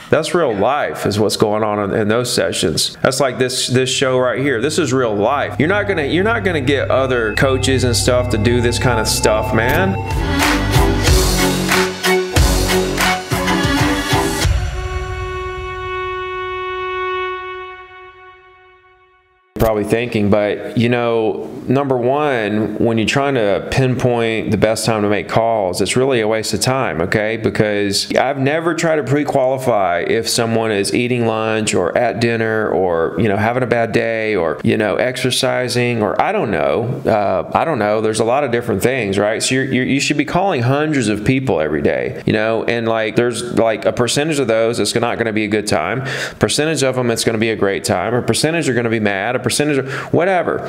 That's real life is what's going on in those sessions. That's like this show right here. This is real life. You're not gonna get other coaches and stuff to do this kind of stuff, man. Probably thinking, but you know, number one, when you're trying to pinpoint the best time to make calls, it's really a waste of time, okay? Because I've never tried to pre-qualify if someone is eating lunch or at dinner or, you know, having a bad day or, you know, exercising or I don't know. There's a lot of different things, right? So you should be calling hundreds of people every day, you know, and like there's like a percentage of those it's not going to be a good time, percentage of them it's going to be a great time, a percentage are going to be mad, a percentage of whatever.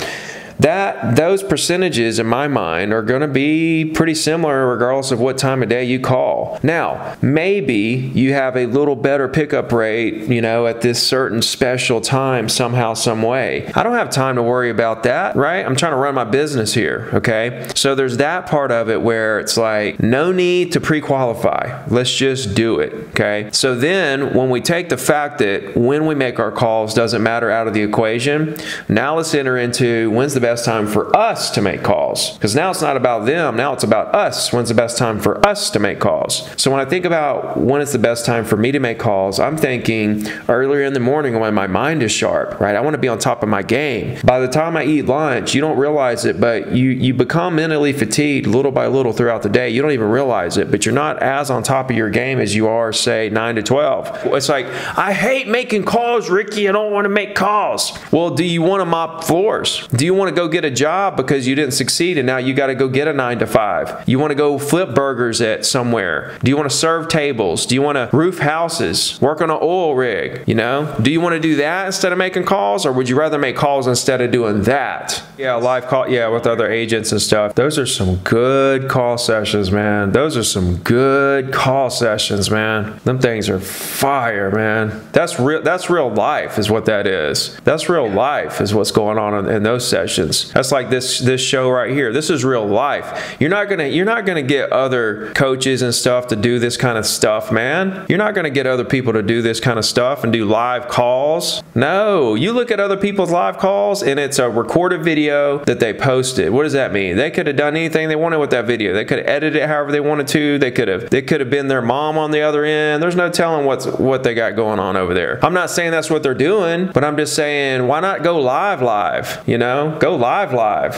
Those percentages in my mind are going to be pretty similar regardless of what time of day you call. Now, maybe you have a little better pickup rate, you know, at this certain special time somehow, some way. I don't have time to worry about that, right? I'm trying to run my business here, okay? So there's that part of it where it's like, no need to pre-qualify. Let's just do it, okay? So then when we take the fact that when we make our calls doesn't matter out of the equation, now let's enter into when's the best time for us to make calls, because now it's not about them, now it's about us. When's the best time for us to make calls? So when I think about when it's the best time for me to make calls, I'm thinking earlier in the morning when my mind is sharp, right? I want to be on top of my game. By the time I eat lunch, you don't realize it, but you become mentally fatigued little by little throughout the day. You don't even realize it, but you're not as on top of your game as you are, say, 9 to 12. It's like, I hate making calls, Ricky. I don't want to make calls. Well, do you want to mop floors? Do you want to go get a job because you didn't succeed and now you got to go get a 9 to 5? You want to go flip burgers at somewhere? Do you want to serve tables? Do you want to roof houses? Work on an oil rig? You know? Do you want to do that instead of making calls, or would you rather make calls instead of doing that? Yeah, live call, yeah, with other agents and stuff. Those are some good call sessions, man. Those are some good call sessions, man. Them things are fire, man. That's real life is what that is. That's real life is what's going on in those sessions. That's like this show right here. This is real life. You're not gonna get other coaches and stuff to do this kind of stuff, man. You're not gonna get other people to do this kind of stuff and do live calls. No, you look at other people's live calls and it's a recorded video that they posted. What does that mean? They could have done anything they wanted with that video. They could have edited it however they wanted to. They could have been their mom on the other end. There's no telling what they got going on over there. I'm not saying that's what they're doing, but I'm just saying, why not go live, you know? Go live.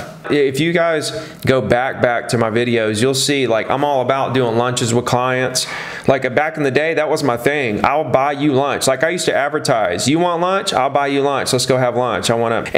If you guys go back to my videos, you'll see like I'm all about doing lunches with clients. Like back in the day, that was my thing. I'll buy you lunch. Like I used to advertise, you want lunch? I'll buy you lunch. Let's go have lunch.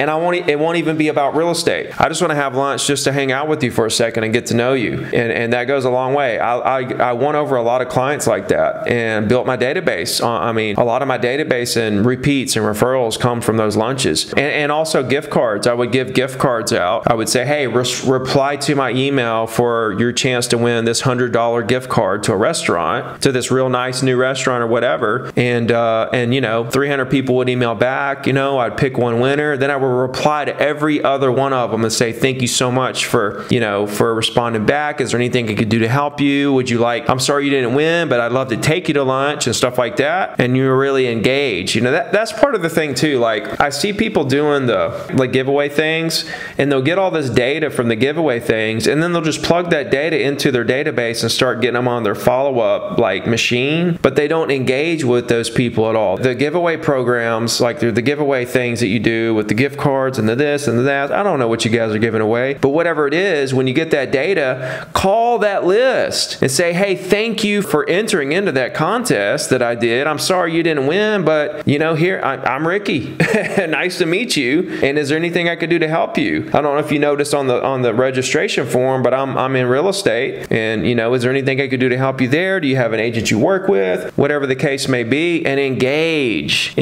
It won't even be about real estate. I just want to have lunch just to hang out with you for a second and get to know you. And that goes a long way. I won over a lot of clients like that and built my database. I mean, a lot of my database and repeats and referrals come from those lunches. And also gift cards. I would give gift cards out. I would say, hey, reply to my email for your chance to win this $100 gift card to a restaurant, to this real nice new restaurant or whatever. And you know, 300 people would email back. You know, I'd pick one winner. Then I would reply to every other one of them and say, thank you so much for, you know, for responding back. Is there anything I could do to help you? Would you like, I'm sorry you didn't win, but I'd love to take you to lunch and stuff like that. And you're really engaged. You know, that's part of the thing too. Like I see people doing the giveaway things, and they'll get all this data from the giveaway things, and then they'll just plug that data into their database and start getting them on their follow-up like machine, but they don't engage with those people at all. The giveaway programs, like the giveaway things that you do with the gift cards and the this and the that, I don't know what you guys are giving away, but whatever it is, when you get that data, call that list and say, hey, thank you for entering into that contest that I did. I'm sorry you didn't win, but you know, here, I'm Ricky. Nice to meet you. And is there anything I could do to help you? I don't know if you noticed on the registration form, but I'm in real estate, and you know, is there anything I could do to help you there? Do you have an agent you work with? Whatever the case may be, and engage,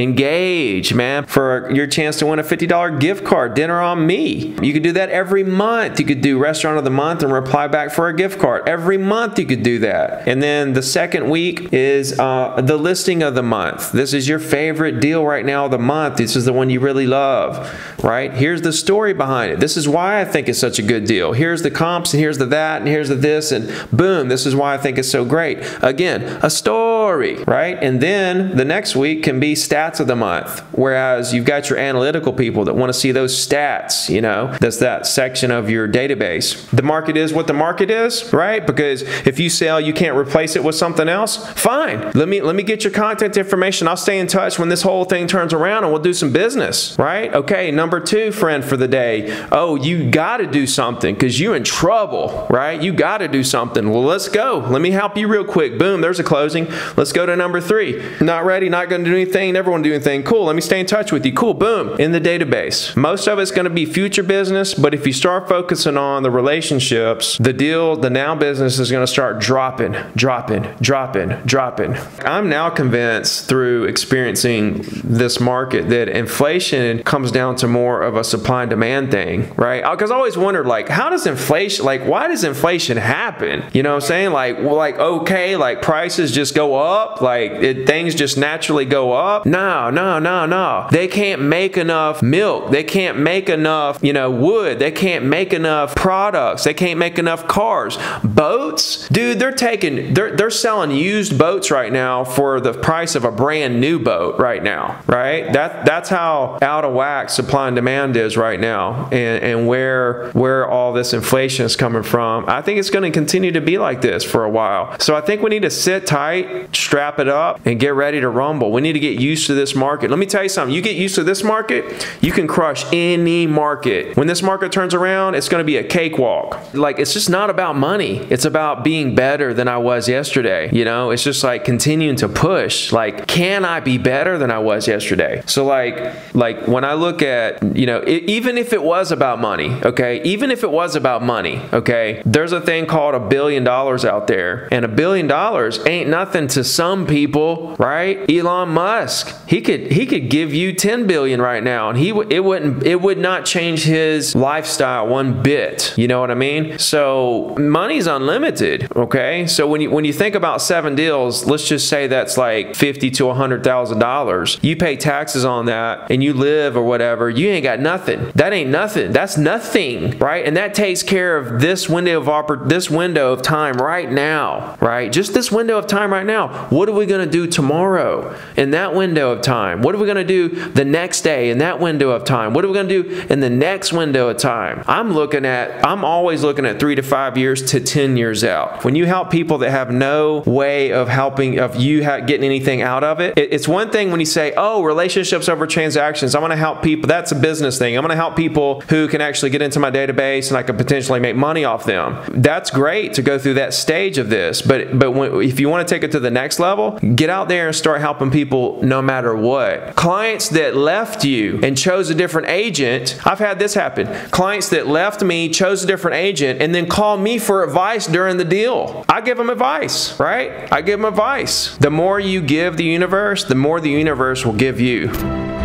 man, for your chance to win a $50 gift card, dinner on me. You could do that every month. You could do restaurant of the month and reply back for a gift card. Every month you could do that. And then the second week is the listing of the month. This is your favorite deal right now of the month. This is the one you really love, right? Here's the story behind it. This is why I think it's such a good deal. Here's the comps, and here's the that, and here's the this, and boom, this is why I think it's so great. again, a story, right? And then the next week can be stats of the month. Whereas you've got your analytical people that want to see those stats, you know, that's that section of your database. The market is what the market is, right? Because if you sell, you can't replace it with something else. Fine. Let me get your contact information. I'll stay in touch when this whole thing turns around and we'll do some business, right? Okay, number 2 friend for the day. Oh, you got to do something because you're in trouble, right? You got to do something. Well, let's go. Let me help you real quick. Boom, there's a closing. Let's go to number 3. Not ready, not going to do anything, never want to do anything. Cool, let me stay in touch with you. Cool, boom, in the database. Most of it's going to be future business, but if you start focusing on the relationships, the now business is going to start dropping. I'm now convinced through experiencing this market that inflation comes down to more of a supply and demand thing, right? Because I always wondered, like, how does inflation, like, why does inflation happen? You know what I'm saying? Like, well, like, okay, like prices just go up, like things just naturally go up. No. They can't make enough milk. They can't make enough, you know, wood. They can't make enough products. They can't make enough cars. Boats, dude, they're selling used boats right now for the price of a brand new boat right now, right? That's how out of whack supply and demand is right now, and where all this inflation is coming from. I think it's going to continue to be like this for a while. So I think we need to sit tight, strap it up, and get ready to rumble. We need to get used to this market. Let me tell you something. You get used to this market, you can crush any market. When this market turns around, it's going to be a cakewalk. Like, it's just not about money. It's about being better than I was yesterday. You know, it's just like continuing to push. Like, can I be better than I was yesterday? So like when I look at, you know, even if it was about money, okay, even if it was about money, okay, there's a thing called $1 billion out there, and $1 billion ain't nothing to some people, right? Elon Musk, he could give you 10 billion right now, and it would not change his lifestyle one bit. You know what I mean? So money's unlimited, okay? So when you think about 7 deals, let's just say that's like $50,000 to $100,000. You pay taxes on that, and you live or whatever. You ain't got nothing. That ain't nothing. That's nothing, right? And that takes care of this window of time right now, right? Just this window of time right now. What are we going to do tomorrow in that window of time? What are we going to do the next day in that window of time? What are we going to do in the next window of time? I'm always looking at 3 to 5 years to 10 years out. When you help people that have no way of getting anything out of it, it's one thing when you say, oh, relationships over transactions. I want to help people. That's a business thing. I'm going to help people who can actually get into my database and I can potentially make money off them. That's great to go through that stage of this. But if you want to take it to the next level, get out there and start helping people no matter what. Clients that left you and chose a different agent, I've had this happen. Clients that left me, chose a different agent, and then call me for advice during the deal. I give them advice, right? I give them advice. The more you give the universe, the more the universe will give you.